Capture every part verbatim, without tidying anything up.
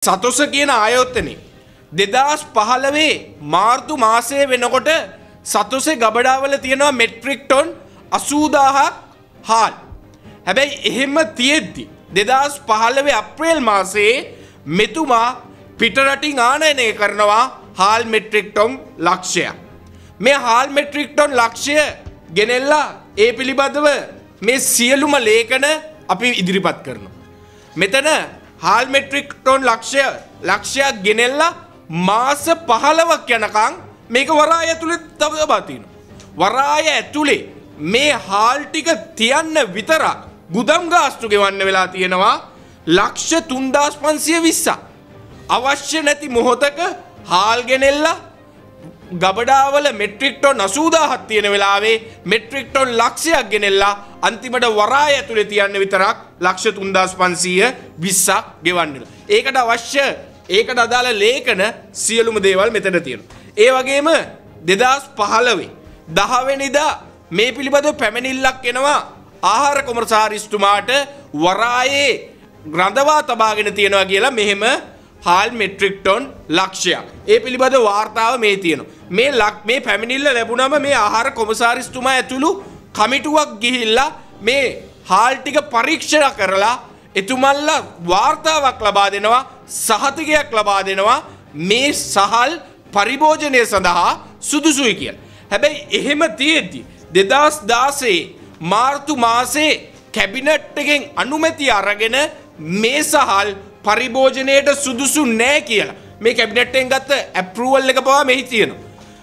සතොස කියන ආයතනේ දෙදාස් පහළොව මාර්තු මාසයේ වෙනකොට සතොසේ ගබඩාවල තියෙනවා මෙට්‍රික් ටොන් අසූ දාහක් හාල්. හැබැයි එහෙම තියෙද්දි දෙදාස් පහළොව අප්‍රේල් මාසයේ මෙතුමා පිටරටින් ආනයනය කරනවා හාල් මෙට්‍රික් ටොන් ලක්ෂයක්. මේ හාල් මෙට්‍රික් ටොන් ලක්ෂය ගෙනෙල්ලා ඒ පිළිබඳව මේ සියලුම ලේඛන අපි ඉදිරිපත් කරනවා. මෙතන හාල් මෙට්‍රික් ටොන් ලක්ෂය ලක්ෂයක් ගෙනෙල්ලා මාස පහළොවක් යනකම් මේක වරාය ඇතුලේ තබා තිනවා. වරාය ඇතුලේ මේ හාල් ටික තියන්න විතරක් ගුදම් ගාස්තු ගෙවන්න වෙලා තියෙනවා ලක්ෂ තුන්දාස් පන්සිය විස්සක්. අවශ්‍ය නැති මොහොතක හාල් ගෙනෙල්ලා ගබඩාවල මෙට්‍රික් ටොන් අසූ දාහක් තියෙන වෙලාවේ මෙට්‍රික් ටොන් ලක්ෂයක් ගෙනෙල්ලා අන්තිමට වරාය ඇතුලේ තියන්න විතරක් ලක්ෂ තුන්දාස් පන්සිය විස්සක් ගෙවන්න. ඒකට අවශ්‍ය ඒකට අදාළ ලේඛන සියලුම දේවල් මෙතන තියෙනවා. ඒ වගේම දෙදාස් පහළොව දහ වෙනිදා මේ පිළිබඳව පැමිණිල්ලක් එනවා ආහාර කොමසාරිස්තුමාට වරායේ රඳවා තබාගෙන තියනවා කියලා මෙහෙම හාල් මෙට්‍රික් ටොන් ලක්ෂයක්. ඒ පිළිබඳ වාර්තාව මේ තියෙනවා. මේ මේ පැමිණිල්ල ලැබුණම මේ ආහාර කොමසාරිස්තුමා ඇතුළු කමිටුවක් ගිහිල්ලා මේ හාල් ටික පරීක්ෂණ කරලා එතුමන්ලා වාර්තාවක් ලබා දෙනවා සහතිකයක් ලබා දෙනවා මේ සහල් පරිභෝජනය සඳහා සුදුසුයි කියලා. හැබැයි එහෙම තියෙද්දි දෙදාස් දාසයේ මාර්තු මාසයේ කැබිනට් එකෙන් අනුමැතිය අරගෙන මේ සහල් පරිභෝජනයට සුදුසු නෑ කියලා මේ කැබිනට් එකෙන් ගත්ත ඇප්‍රූවල් එක පවා මෙහි තියෙනවා.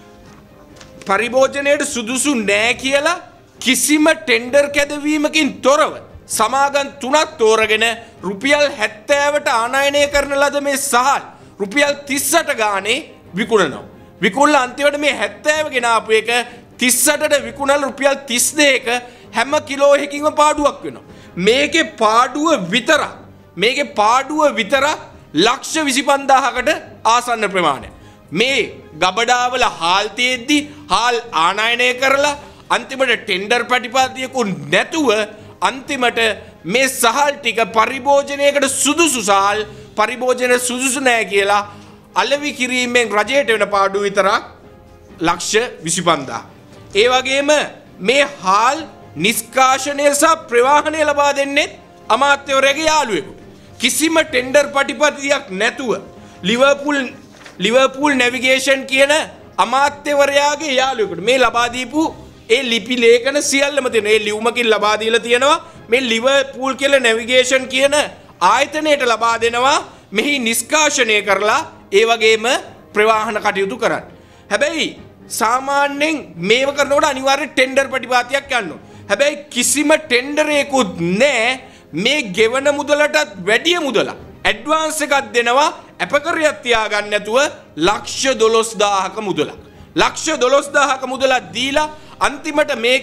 පරිභෝජනයට සුදුසු නෑ කියලා කිසිම ටෙන්ඩර් කැදවීමකින් තොරව සමාගම් තුනක් තෝරගෙන රුපියල් හැත්තෑවට ආනයනය කරන ලද මේ සහල් රුපියල් තිස් අට ගානේ විකුණනවා. විකුණලා අන්තිමට මේ හැත්තෑව ගෙන ආපු එක තිස් අටට විකුණලා රුපියල් තිස් දෙකක හැම කිලෝ එකකින්ම පාඩුවක් වෙනවා. මේකේ පාඩුව විතරක් මේකේ පාඩුව විතරක් ලක්ෂ විසි පන්දාහකට ආසන්න ප්‍රමාණයක්. මේ ගබඩාවල හාල් තියෙද්දි හාල් ආනයනය කරලා අන්තිමට ටෙන්ඩර් ප්‍රතිපාදියකුත් නැතුව අන්තිමට මේ සහල් ටික පරිභෝජනයකට සුදුසු සහල් පරිභෝජන සුදුසු නෑ කියලා අලෙවි කිරීමෙන් රජයට වෙන පාඩුව විතරක් ලක්ෂ විසි පන්දාහ. ඒ වගේම මේ හාල් නිෂ්කාශනය සහ ප්‍රවාහනය ලබා දෙන්නේ අමාත්‍යවරයාගේ යාළුවෙකුට. කිසිම ටෙන්ඩර් ප්‍රතිපත්තියක් නැතුව ලිවර්පූල් ලිවර්පූල් නැවිගේෂන් කියන අමාත්‍යවරයාගේ යාළුවෙකුට මේ ලබා දීපු ඒ ලිපි ලේඛන සියල්ලම තියෙන ඒ ලියුමකින් ලබා දීලා තියෙනවා මේ ලිවර්පූල් කියලා නැවිගේෂන් කියන ආයතනයට ලබා දෙනවා මෙහි නිෂ්කාශනය කරලා ඒ වගේම ප්‍රවාහන කටයුතු කරන්න. හැබැයි සාමාන්‍යයෙන් මේව කරනකොට අනිවාර්යෙන් ටෙන්ඩර් ප්‍රතිපාතියක් යන්න ඕන. හැබැයි කිසිම ටෙන්ඩරයකුත් නැහැ මේ ගෙවන මුදලටත් වැඩි මුදලක් ඇඩ්වාන්ස් එකක් දෙනවා අපකරියක් තියාගන්න නැතුව ලක්ෂ දොළොස් දාහක මුදලක්. ලක්ෂ දොළොස් දාහක මුදලක් දීලා අන්තිමට මේක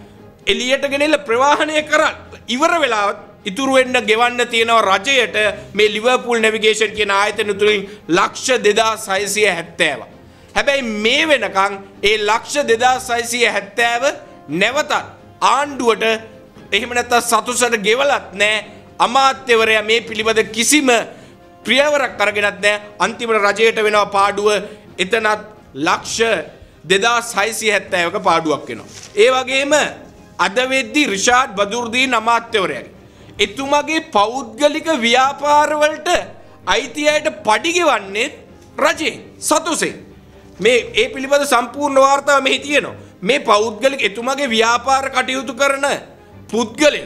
එළියට ගෙනල්ලා ප්‍රවාහනය කරලා ඉවර වෙලා ඉතුරු වෙන්න ගෙවන්න තියෙනවා රජයට මේ ලිවර්පූල් නැවිගේෂන් කියන ආයතන තුලින් ලක්ෂ දෙදාස් හයසිය හැත්තෑව. හැබැයි මේ වෙනකන් ඒ ලක්ෂ දෙදාස් හයසිය හැත්තෑව නැවතත් ආණ්ඩුවට එහෙම නැත්නම් සතුසට ගෙවලත් නැහැ. අමාත්‍යවරයා මේ පිළිබඳ කිසිම ක්‍රියාවරක් අරගෙනත් නැහැ. අන්තිමට රජයට වෙනවා පාඩුව එතනත් ලක්ෂ දෙදාස් හයසිය හැත්තෑවක පාඩුවක් වෙනවා. ඒ වගේම අද වෙද්දි රිෂාඩ් බදුර්දීන් අමාත්‍යවරයාගේ එතුමාගේ පෞද්ගලික ව්‍යාපාරවලට අයිතියට පඩි ගෙවන්නේ රජේ සතුසේ. මේ ඒ පිළිබඳ සම්පූර්ණ වාර්තාව මෙහි තියෙනවා. මේ පෞද්ගලික එතුමාගේ ව්‍යාපාර කටයුතු කරන පුද්ගලයෝ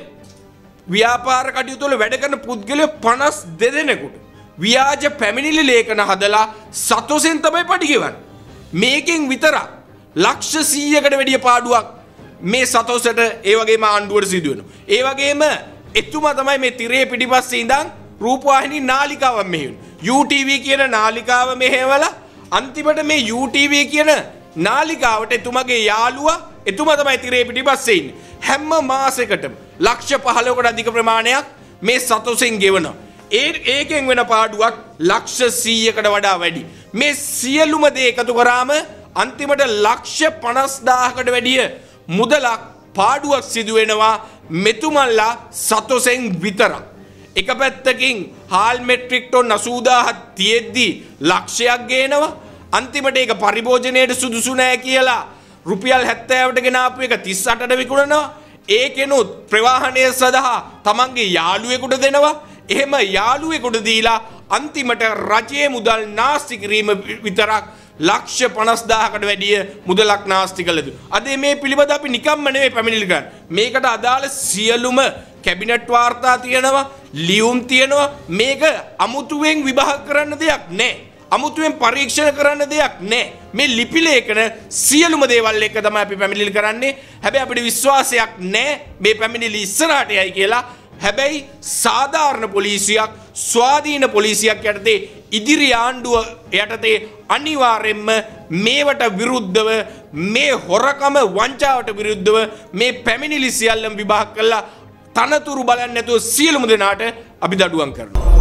ව්‍යාපාර කටයුතු වල වැඩ කරන පුද්ගලයෝ පනස් දෙදෙනෙකුට ව්‍යාජ පැමිණිලි ලේඛන හදලා සතොසෙන් තමයි පඩි ගෙවන්නේ. මේකෙන් විතරක් ලක්ෂ සීයකට වැඩිය පාඩුවක් මේ සතොසට ඒ වගේම ආණ්ඩුවට සිදු වෙනවා. ඒ වගේම එතුමා තමයි මේ තිරේ පිටිපස්සේ ඉඳන් රූපවාහිනී නාලිකාවක් මෙහෙවන්නේ. යූ ටී වී කියන නාලිකාව මෙහෙवला අන්තිමට මේ යූ ටී වී කියන නාලිකාවට එතුමාගේ යාළුවා එතුමා තමයි තිරේ පිටිපස්සේ ඉන්නේ. හැම මාසයකටම ලක්ෂ පහළොවකට අධික ප්‍රමාණයක් මේ සතොසෙන් ගෙවනවා. ඒ ඒකෙන් වෙන පාඩුවක් ලක්ෂ සීයකට වඩා වැඩි. මේ සියලුම දේ එකතු කරාම අන්තිමට ලක්ෂ පනස් දාහකට වැඩිය මුදලක් පාඩුවක් සිදු වෙනවා මෙතුමන්ලා සතොසෙන් විතරක්. එක පැත්තකින් හාල් මෙට්‍රික් ටොන් අසූ දාහක් තියෙද්දි ලක්ෂයක් ගේනවා. අන්තිමට ඒක පරිභෝජනයට සුදුසු නැහැ කියලා රුපියල් හැත්තෑවට ගෙන ආපු එක තිස් අටට විකුණනවා. ඒකෙනුත් ප්‍රවාහනය සඳහා තමන්ගේ යාළුවෙකුට දෙනවා. එහෙම යාළුවෙකුට දීලා අන්තිමට රජයේ මුදල් නාස්ති කිරීම විතරක් ලක්ෂ පනස් දාහකට වැඩිය මුදලක් නාස්ති කළද. අද මේ පිළිබඳ අපි නිකම්ම නෙවෙයි පැමිණිලි කරන්නේ. මේකට අදාළ සියලුම කැබිනට් වාර්තා තියෙනවා, ලියුම් තියෙනවා. මේක අමුතුවෙන් විභාග කරන්න දෙයක් නැහැ. අමුතුවෙන් පරීක්ෂණ කරන්න දෙයක් නැහැ. මේ ලිපි ලේඛන සියලුම දේවල් එක තමයි අපි පැමිණිලි කරන්නේ. හැබැයි අපිට විශ්වාසයක් නැහැ මේ පැමිණිලි ඉස්සරහට යයි කියලා. හැබැයි සාධාරණ පොලිසියක්, ස්වාධීන පොලිසියක් යටතේ ඉදිරි ආණ්ඩුව යටතේ අනිවාර්යෙන්ම මේවට විරුද්ධව, මේ හොරකම වංචාවට විරුද්ධව මේ පැමිණිලි සියල්ලම විභාග කළා තනතුරු බලන්නේ නැතුව සියලුම දෙනාට අපි දඩුවම් කරනවා.